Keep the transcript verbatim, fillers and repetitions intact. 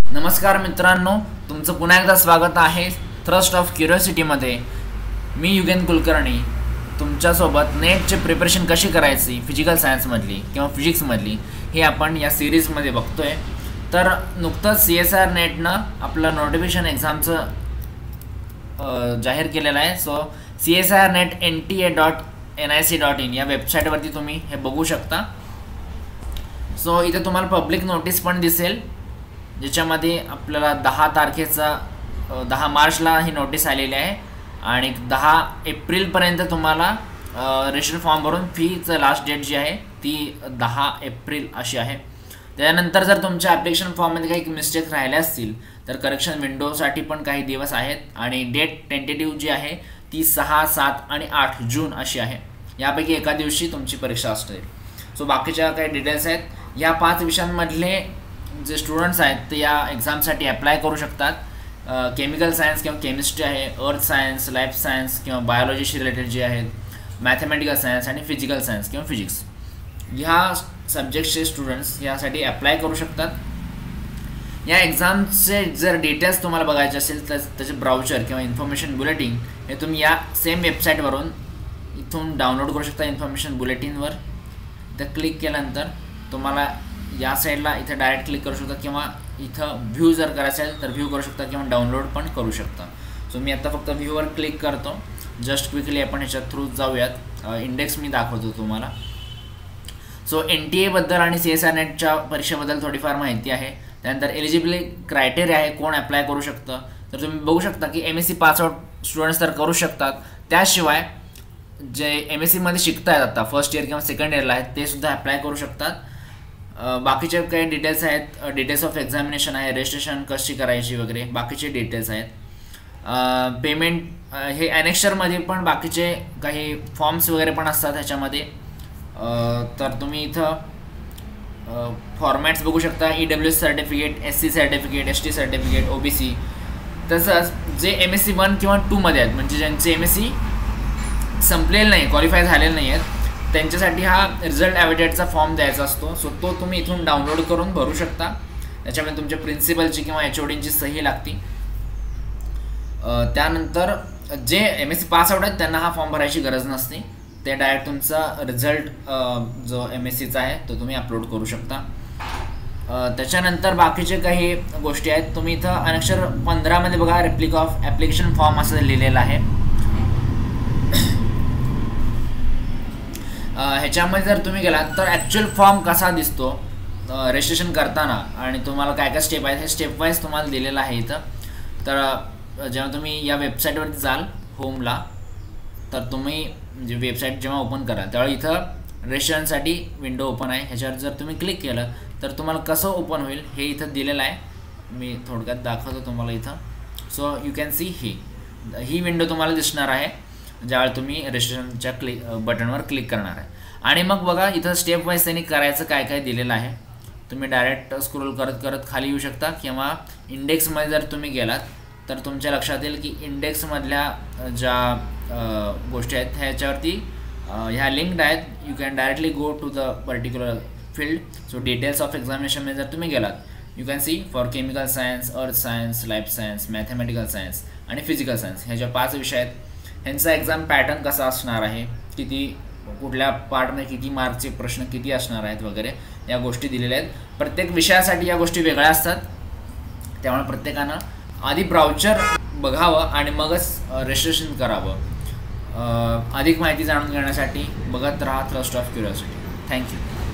नमस्कार मित्रांनो, तुमचं पुन्हा एकदा स्वागत आहे थ्रस्ट ऑफ क्युरियोसिटीमध्ये। मी युगेन कुलकर्णी तुमच्यासोबत नेटचे प्रिपरेशन कशी करायची फिजिकल सायन्समधली किंवा फिजिक्समधली हे आपण या सिरीजमध्ये बघतोय। तर नुकतंच सी एस आर नेटनं आपलं नोटिफिकेशन एक्झामचं जाहीर केलेलं आहे। So C S R NET N T A dot N I C dot in या वेबसाईटवरती तुम्ही हे बघू शकता। सो इथे तुम्हाला पब्लिक नोटीस पण दिसेल, ज्याच्यामध्ये आपल्याला दहा तारखेचा दहा मार्चला ही नोटीस आलेली आहे आणि दहा एप्रिलपर्यंत तुम्हाला रजिस्टर फॉर्म भरून फीचं लास्ट डेट जी आहे ती दहा एप्रिल अशी आहे। त्यानंतर जर तुमच्या ॲप्लिकेशन फॉर्ममध्ये काही मिस्टेक राहिल्या असतील तर करेक्शन विंडोसाठी पण काही दिवस आहेत आणि डेट टेंटेटिव्ह जी आहे ती सहा सात आणि आठ जून अशी आहे। यापैकी एका दिवशी तुमची परीक्षा असते। सो बाकीच्या काही डिटेल्स आहेत। या पाच विषयांमधले जे स्टुडंट्स आहेत ते या एक्झामसाठी अप्लाय करू शकतात। केमिकल सायन्स किंवा केमिस्ट्री आहे, अर्थ सायन्स, लाईफ सायन्स किंवा बायोलॉजीशी रिलेटेड जे आहेत, मॅथमॅटिकल सायन्स आणि फिजिकल सायन्स किंवा फिजिक्स ह्या सब्जेक्टचे स्टुडंट्स यासाठी अप्लाय करू शकतात। या एक्झामचे जर डिटेल्स तुम्हाला बघायचे असेल तर त्याचे ब्राउचर किंवा इन्फॉर्मेशन बुलेटिन हे तुम्ही या सेम वेबसाईटवरून इथून डाउनलोड करू शकता। इन्फॉर्मेशन बुलेटिनवर इथं क्लिक केल्यानंतर तुम्हाला या साईडला इथे डायरेक्ट क्लिक करू शकता किंवा इथं व्ह्यू जर करायचं असेल तर व्ह्यू करू शकता किंवा डाउनलोड पण करू शकता। सो मी आता फक्त व्ह्यूवर क्लिक करतो। जस्ट क्विकली आपण ह्याच्या थ्रू जाऊयात। इंडेक्स मी दाखवतो तुम्हाला। सो एन टी एबद्दल आणि सी एस आर नेटच्या परीक्षेबद्दल थोडीफार माहिती आहे। त्यानंतर एलिजिबिलिटी क्रायटेरिया आहे, कोण अप्लाय करू शकतं। तर तुम्ही बघू शकता की M S C pass out students तर करू शकतात, त्याशिवाय जे एम एस सीमध्ये शिकत आहेत आता फर्स्ट इयर किंवा सेकंड इयरला आहेत ते सुद्धा अप्लाय करू शकतात। बाकीचे काही डिटेल्स आहेत, डिटेल्स ऑफ एक्झामिनेशन आहे, रजिस्ट्रेशन कशी करायची वगैरे बाकीचे डिटेल्स आहेत। पेमेंट हे ॲनेक्शरमध्ये पण बाकीचे काही फॉर्म्स वगैरे पण असतात ह्याच्यामध्ये। तर तुम्ही इथं फॉर्मॅट्स बघू शकता, E W S certificate, S C certificate, S T certificate, O B C. तसंच जे एम एस सी वन किंवा टूमध्ये आहेत म्हणजे ज्यांचे एम एस सी संपलेलं नाही, क्वालिफाय झालेलं नाही आहेत, त्यांच्यासाठी हा रिझल्ट ॲव्हिडेटचा फॉर्म द्यायचा असतो। सो तो तुम्ही इथून डाउनलोड करून भरू शकता। त्याच्यामध्ये तुमच्या प्रिन्सिपलची किंवा एच ओ डींची सही लागते। त्यानंतर जे M S C pass out आहेत त्यांना हा फॉर्म भरायची गरज नसते, ते डायरेक्ट तुमचा रिझल्ट जो एम एस सीचा आहे तो तुम्ही अपलोड करू शकता। त्याच्यानंतर बाकीचे काही गोष्टी आहेत, तुम्ही इथं अनेक्षर पंधरामध्ये बघा रेप्लिक ऑफ ॲप्लिकेशन फॉर्म असं लिहिलेलं आहे। ह्याच्यामध्ये जर तुम्ही गेलात तर ॲक्च्युअल फॉर्म कसा दिसतो रजिस्ट्रेशन करताना आणि तुम्हाला काय काय स्टेप आहेत हे स्टेप वाईज तुम्हाला दिलेलं आहे इथं। तर जेव्हा तुम्ही या वेबसाईटवरती जाल होमला तर तुम्ही म्हणजे वेबसाईट जेव्हा ओपन कराल त्यावेळी इथं रजिस्ट्रेशनसाठी विंडो ओपन आहे। ह्याच्यावर जर तुम्ही क्लिक केलं तर तुम्हाला कसं ओपन होईल हे इथं दिलेलं आहे। मी थोडक्यात दाखवतो तुम्हाला इथं। सो यू कॅन सी ही ही विंडो तुम्हाला दिसणार आहे ज्यावेळी तुम्ही रजिस्ट्रेशनच्या क्लिक बटनवर क्लिक करणार आहे। आणि मग बघा इथं स्टेप वाईज त्यांनी करायचं काय काय दिलेलं आहे। तुम्ही डायरेक्ट स्क्रोल करत करत खाली येऊ शकता किंवा इंडेक्समध्ये जर तुम्ही गेलात तर तुमच्या लक्षात येईल की इंडेक्समधल्या ज्या गोष्टी आहेत ह्याच्यावरती ह्या लिंक्ड आहेत। You can directly go to the particular field. So details of एक्झामिनेशनमध्ये जर तुम्ही गेलात you can see for chemical science, earth science, life science, mathematical science आणि फिजिकल सायन्स ह्या ज्या पाच विषय आहेत ह्यांचा एक्झाम पॅटर्न कसा असणार आहे, किती कुठल्या पार्टमध्ये किती मार्कचे प्रश्न किती असणार आहेत वगैरे या गोष्टी दिलेल्या आहेत। प्रत्येक विषयासाठी या गोष्टी वेगळ्या असतात, त्यामुळे प्रत्येकानं आधी ब्राउचर बघावं आणि मगच रजिस्ट्रेशन करावं। अधिक माहिती जाणून घेण्यासाठी बघत राहा थ्रस्ट ऑफ क्युरियोसिटी। थँक्यू।